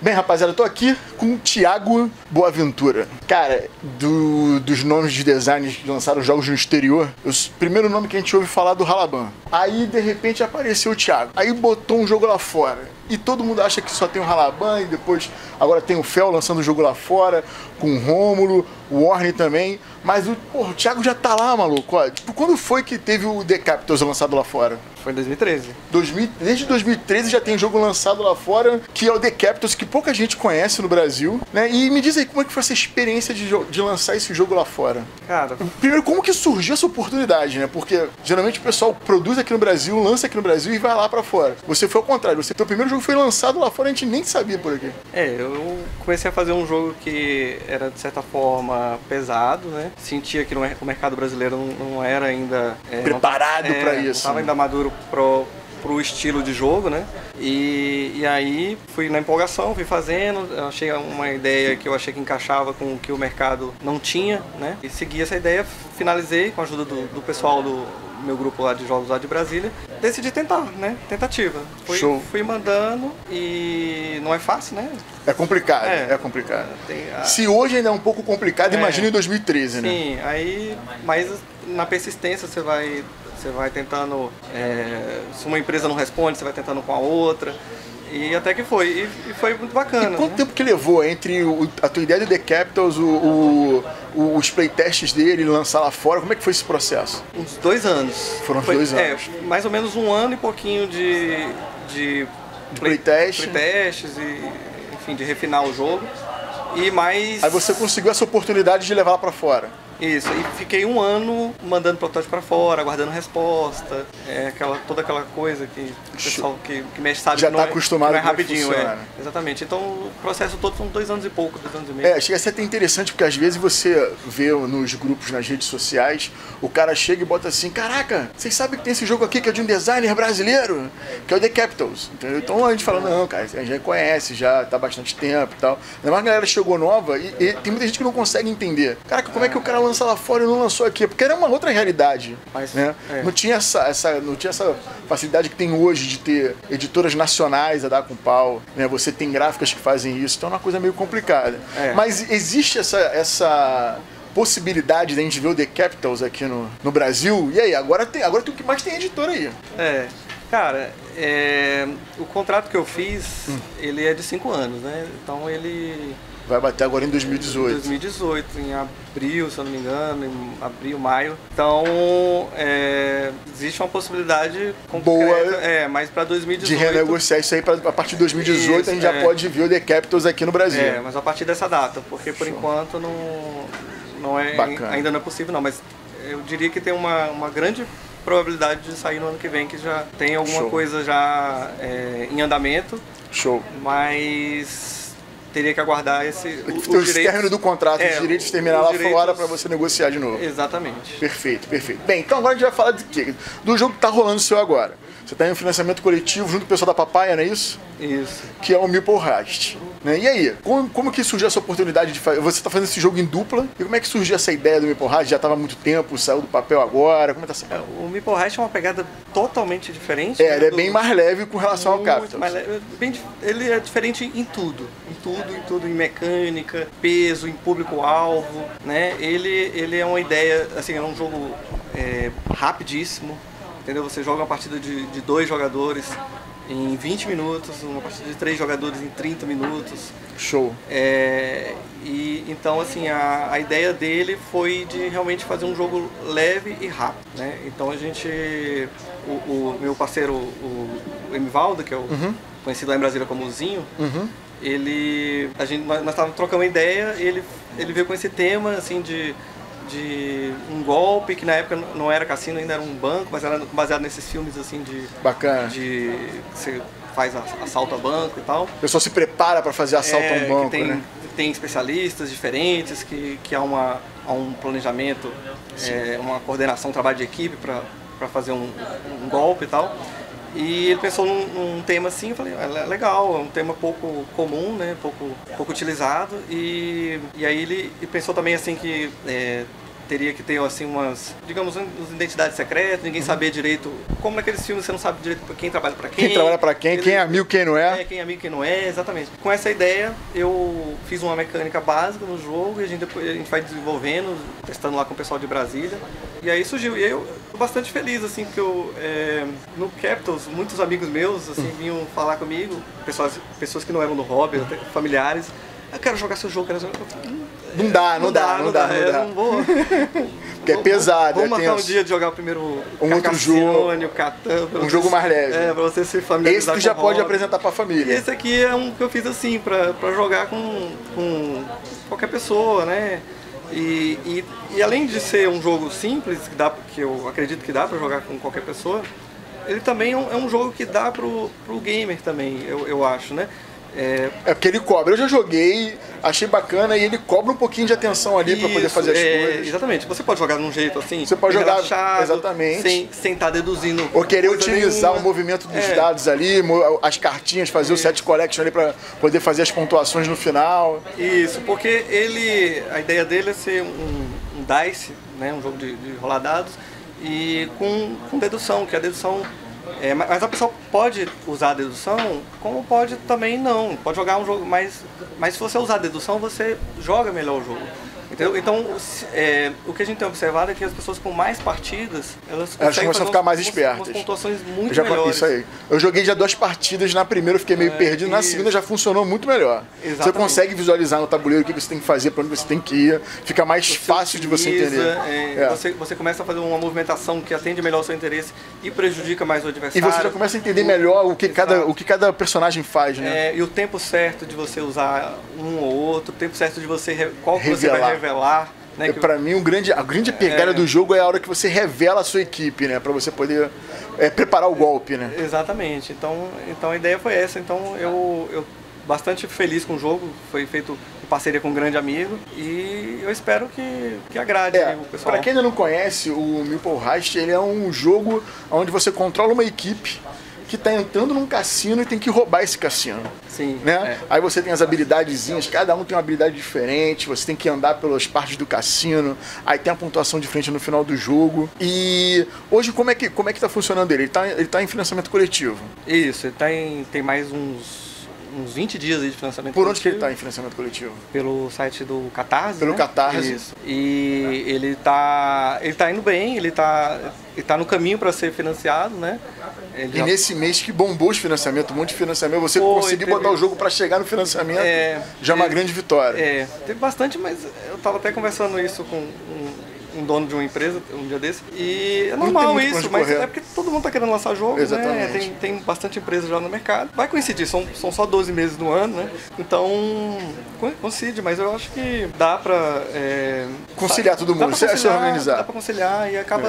Bem, rapaziada, eu tô aqui com o Thiago Boaventura. Cara, dos nomes de designers que lançaram jogos no exterior, o primeiro nome que a gente ouve falar é do Halaban. Aí, de repente, apareceu o Thiago. Aí botou um jogo lá fora. E todo mundo acha que só tem o Halaban, e depois agora tem o Fel lançando o jogo lá fora, com o Rômulo, o Warner também. Mas o Thiago já tá lá, maluco. Ó, tipo, quando foi que teve o The Capitals lançado lá fora? Foi em 2013. Desde 2013 já tem jogo lançado lá fora, que é o The Capitals, que pouca gente conhece no Brasil, né? E me diz aí, como é que foi essa experiência de lançar esse jogo lá fora? Cara... Primeiro, como que surgiu essa oportunidade, né? Porque geralmente o pessoal produz aqui no Brasil, lança aqui no Brasil e vai lá pra fora. Você foi ao contrário, teu primeiro jogo foi lançado lá fora, a gente nem sabia por aqui. Eu comecei a fazer um jogo que era, de certa forma, pesado, né? Sentia que o mercado brasileiro não era ainda... preparado pra isso. Não estava ainda maduro pro estilo de jogo, né? E aí fui na empolgação, fui fazendo, achei uma ideia que eu achei que encaixava com o que o mercado não tinha, né? E segui essa ideia, finalizei com a ajuda do pessoal do meu grupo lá de jogos lá de Brasília. Decidi tentar, né? Tentativa. Fui mandando e não é fácil, né? É complicado, é complicado. Se hoje ainda é um pouco complicado, imagina em 2013, né? Sim, aí, mas na persistência você vai tentando, se uma empresa não responde, você vai tentando com a outra. E até que foi, e foi muito bacana. E quanto tempo que levou entre a tua ideia do The Capitals, os playtests dele, lançar lá fora? Como é que foi esse processo? Uns 2 anos. Foram uns 2 anos. Mais ou menos 1 ano e pouquinho de playtests e, enfim, de refinar o jogo. E mais... Aí você conseguiu essa oportunidade de levar lá pra fora. Isso, e fiquei 1 ano mandando protótipo pra fora, aguardando resposta, toda aquela coisa que o pessoal que mexe sabe já que não tá acostumado não é rapidinho. Exatamente. Então o processo todo são 2 anos e pouco, 2 anos e meio. Chega a ser até interessante, porque às vezes você vê nos grupos, nas redes sociais, o cara chega e bota assim: caraca, vocês sabem que tem esse jogo aqui que é de um designer brasileiro, que é o The Capitals, entendeu? Então a gente fala, não, cara, a gente já conhece, já tá há bastante tempo e tal. Mas a galera chegou nova e tem muita gente que não consegue entender. Caraca, como é que o cara lança lá fora e não lançou aqui? Porque era uma outra realidade, né? Não tinha essa facilidade que tem hoje de ter editoras nacionais a dar com pau, né? Você tem gráficas que fazem isso, então é uma coisa meio complicada. Mas existe essa possibilidade de a gente ver o The Capitals aqui no Brasil? E aí, agora tem o que mais tem editora aí. Cara, o contrato que eu fiz, ele é de 5 anos, né? Então ele... vai bater agora em 2018. 2018, em abril, se eu não me engano, em abril, maio. Então, existe uma possibilidade concreta, boa mas para 2018... de renegociar isso aí a partir de 2018, isso, a gente já pode ver o The Capitals aqui no Brasil. Mas a partir dessa data, porque por enquanto não é, ainda não é possível não, mas eu diria que tem uma grande probabilidade de sair no ano que vem, que já tem alguma coisa já em andamento. Mas teria que aguardar o término do contrato, os direitos terminar lá fora para você negociar de novo. Exatamente. Perfeito. Bem, então agora a gente vai falar de quê? Do jogo que tá rolando seu agora. Você tá em um financiamento coletivo junto com o pessoal da Papaya, não é isso? Isso. Que é o Meeple Heist, né? E aí, como que surgiu essa oportunidade de fazer? Você tá fazendo esse jogo em dupla, e como é que surgiu essa ideia do Meeple Heist? Já tava há muito tempo, saiu do papel agora, como é que tá sendo? O Meeple Heist é uma pegada totalmente diferente. Ele é bem mais leve com relação ao Capitals. Ele é diferente em tudo, em mecânica, peso, em público-alvo, né? Ele é uma ideia, assim, é um jogo rapidíssimo, entendeu? Você joga uma partida de 2 jogadores em 20 minutos, uma partida de 3 jogadores em 30 minutos. Show! E então, assim, a ideia dele foi de realmente fazer um jogo leve e rápido, né? Então a gente, o meu parceiro, o Emivaldo, que é o conhecido lá em Brasília como Zinho, nós estávamos trocando uma ideia, ele veio com esse tema, assim, de um golpe, que na época não era cassino, ainda era um banco, mas era baseado nesses filmes, assim, bacana, de você faz assalto a banco e tal. O pessoal se prepara para fazer assalto a um banco, né? Tem especialistas diferentes, que há um planejamento, uma coordenação, um trabalho de equipe para fazer um golpe e tal. E ele pensou num tema assim, eu falei, é legal, é um tema pouco comum, né, pouco utilizado. E aí ele pensou também assim que teria que ter assim umas, digamos, identidades secretas, ninguém sabia direito, como naqueles filmes você não sabe direito quem trabalha pra quem. Quem trabalha pra quem, quem é amigo, quem não é. Quem é amigo, quem não é, exatamente. Com essa ideia, eu fiz uma mecânica básica no jogo e depois a gente vai desenvolvendo, testando lá com o pessoal de Brasília. E aí surgiu, e aí eu tô bastante feliz, assim, porque no Capitals, muitos amigos meus, assim, vinham falar comigo, pessoas que não eram do hobby, até familiares, eu quero jogar seu jogo, quero jogar... Não dá. Não vou. Porque é pesado, vamos marcar um tenso. dia de jogar primeiro outro jogo, o Catan. Um jogo mais leve. Pra você se familiarizar. Esse tu já com pode hobby. apresentar pra família. E esse aqui é um que eu fiz assim, pra jogar com qualquer pessoa, né? E além de ser um jogo simples, que eu acredito que dá pra jogar com qualquer pessoa, ele também é um jogo que dá pro gamer também, eu acho, né? Porque ele cobra. Eu já joguei, achei bacana e ele cobra um pouquinho de atenção ali para poder fazer as coisas. Exatamente. Você pode jogar de um jeito assim, você pode jogar exatamente, sem estar deduzindo. Ou querer otimizar o movimento dos dados ali, as cartinhas, fazer o set collection ali para poder fazer as pontuações no final. Isso, porque a ideia dele é ser um dice, né, um jogo de rolar dados e com dedução, que a dedução mas a pessoa pode usar a dedução, como pode também não. Pode jogar um jogo, mas se você usar a dedução, você joga melhor o jogo. Entendeu? Então, o que a gente tem observado é que as pessoas com mais partidas, elas começam a ficar mais espertas. Umas pontuações muito melhores. Isso aí. Eu joguei já 2 partidas, na primeira eu fiquei meio perdido, na segunda já funcionou muito melhor. Exatamente. Você consegue visualizar no tabuleiro o que você tem que fazer, para onde você tem que ir, fica mais fácil de você entender. Você começa a fazer uma movimentação que atende melhor o seu interesse e prejudica mais o adversário. E você já começa a entender melhor o que cada personagem faz, né? E o tempo certo de você usar um ou outro, o tempo certo de você qual que você vai revelar. Né, pra mim, a grande pegada do jogo é a hora que você revela a sua equipe, né? Pra você poder preparar o golpe, né? Exatamente. Então a ideia foi essa. Então eu bastante feliz com o jogo. Foi feito em parceria com um grande amigo e eu espero que agrade o pessoal. Pra quem ainda não conhece, o Meeple Heist, ele é um jogo onde você controla uma equipe que está entrando num cassino e tem que roubar esse cassino. Sim. Né? Aí você tem as habilidadezinhas, cada um tem uma habilidade diferente, você tem que andar pelas partes do cassino, aí tem a pontuação diferente no final do jogo. E hoje como é que tá funcionando ele? Ele tá em financiamento coletivo. Isso, ele tem mais uns 20 dias aí de financiamento coletivo. Por coletivo. onde que ele está em financiamento coletivo? Pelo site do Catarse. Pelo Catarse. Isso. E ele tá indo bem, ele tá no caminho para ser financiado, né? Nesse mês que bombou os financiamentos, um monte de financiamento, você conseguir botar o jogo para chegar no financiamento já é uma grande vitória. Teve bastante, mas eu tava até conversando isso com um dono de uma empresa um dia desse, e é normal isso, mas é porque todo mundo tá querendo lançar jogo, exatamente, né? Tem bastante empresa já no mercado. Vai coincidir, são só 12 meses no ano, né? Então, coincide, mas eu acho que dá pra... conciliar todo mundo, se organizar. Dá pra conciliar e acaba...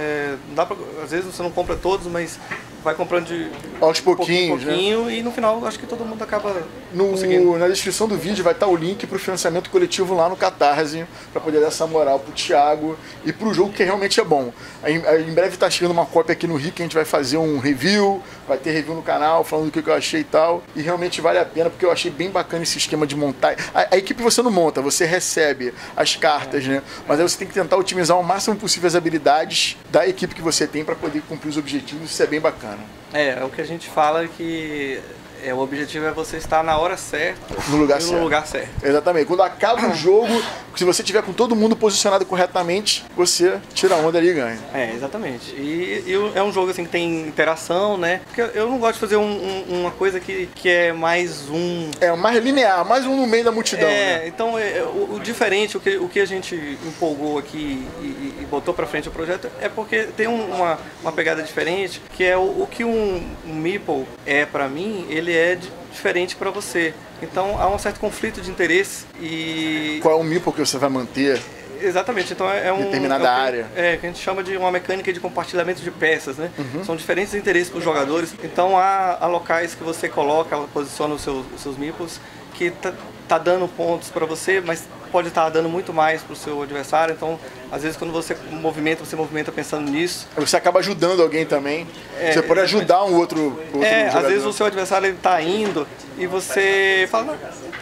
às vezes você não compra todos, mas vai comprando aos pouquinhos, e no final acho que todo mundo acaba conseguindo. Na descrição do vídeo vai estar o link para o financiamento coletivo lá no Catarse, para poder dar essa moral pro Thiago e pro jogo, que realmente é bom. Em breve tá chegando uma cópia aqui no Rio, que a gente vai fazer um review, vai ter review no canal falando do que eu achei e tal, e realmente vale a pena, porque eu achei bem bacana esse esquema de montar. A equipe você não monta, você recebe as cartas, né? Mas aí você tem que tentar otimizar ao máximo possível as habilidades da equipe que você tem para poder cumprir os objetivos, isso é bem bacana. É o que a gente fala que o objetivo é você estar na hora certa no lugar certo. Exatamente. Quando acaba o jogo, se você tiver com todo mundo posicionado corretamente, você tira a onda ali e ganha. Exatamente. E é um jogo assim que tem interação, né? Porque eu não gosto de fazer uma coisa que é mais um... mais linear, mais um no meio da multidão. Né? Então o diferente, o que a gente empolgou aqui e botou pra frente o projeto é porque tem uma pegada diferente, que é o que um Meeple pra mim, ele é diferente para você. Então há um certo conflito de interesse e... Qual é o Meeple que você vai manter? Exatamente, então determinada área. Que a gente chama de uma mecânica de compartilhamento de peças, né? São diferentes interesses para os jogadores. Então há locais que você coloca, posiciona os seus Meeples, que tá dando pontos para você, mas pode estar dando muito mais para o seu adversário. Então, às vezes, quando você movimenta pensando nisso. Você acaba ajudando alguém também. Você pode ajudar um outro jogador. Às vezes o seu adversário está indo e você fala, não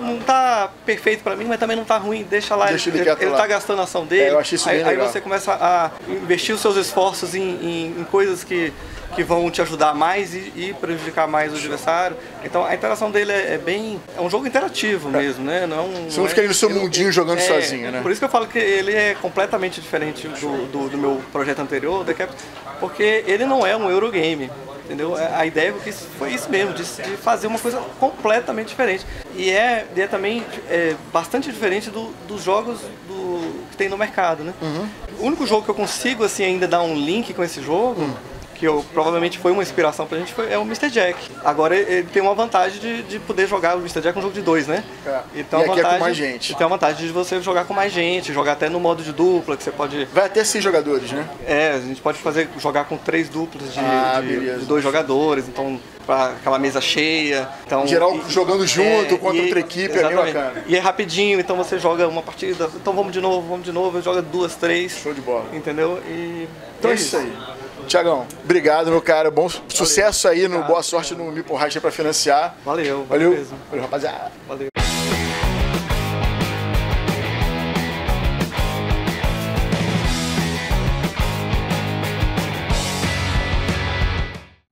não tá perfeito pra mim, mas também não tá ruim, deixa lá, Deixa ele lá. tá gastando a ação dele. Eu achei isso bem aí legal. você começa a investir os seus esforços em coisas que vão te ajudar mais e prejudicar mais o adversário. Então a interação dele é um jogo interativo mesmo, né? Você não fica ali no seu mundinho jogando sozinho, né? Por isso que eu falo que ele é completamente diferente do meu projeto anterior, porque ele não é um Eurogame. Entendeu? A ideia foi isso mesmo, de fazer uma coisa completamente diferente. E é também bastante diferente dos jogos que tem no mercado, né? O único jogo que eu consigo assim, ainda dar um link com esse jogo, que provavelmente foi uma inspiração pra gente, é o Mr. Jack. Agora ele tem uma vantagem de poder jogar o Mr. Jack um jogo de 2, né? Então, e aqui é com mais gente. Tem a vantagem de você jogar com mais gente, jogar até no modo de dupla, que você pode... Vai até 6 jogadores, né? A gente pode jogar com 3 duplas de 2 jogadores, então pra aquela mesa cheia. Então, em geral, jogando junto contra outra equipe, é bem bacana. E é rapidinho, então você joga uma partida, então vamos de novo, joga 2, 3. Show de bola. Entendeu? Então é isso aí. Tiagão, obrigado, meu cara. Bom sucesso aí, boa sorte no Meeple Heist pra financiar. Valeu Valeu, mesmo. rapaziada. Valeu.